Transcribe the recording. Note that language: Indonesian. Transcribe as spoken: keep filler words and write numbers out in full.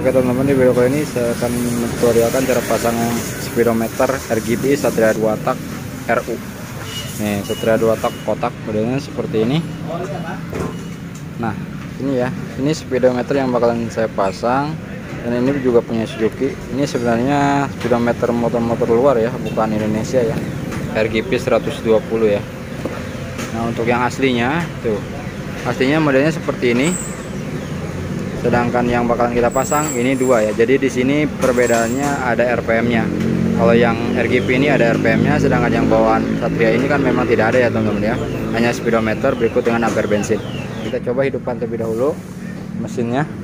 Oke teman-teman, di video kali ini saya akan mentutorialkan cara pasang speedometer R G B Satria dua tak R U. Nih, Satria dua tak kotak modelnya seperti ini. Nah, ini ya, ini speedometer yang bakalan saya pasang, dan ini juga punya Suzuki. Ini sebenarnya speedometer motor-motor luar ya, bukan Indonesia ya. R G B seratus dua puluh ya. Nah, untuk yang aslinya tuh, aslinya modelnya seperti ini. Sedangkan yang bakalan kita pasang ini dua ya. Jadi di sini perbedaannya ada R P M-nya. Kalau yang R G B ini ada R P M-nya, sedangkan yang bawaan Satria ini kan memang tidak ada ya teman-teman ya. Hanya speedometer berikut dengan ampere bensin. Kita coba hidupkan terlebih dahulu mesinnya.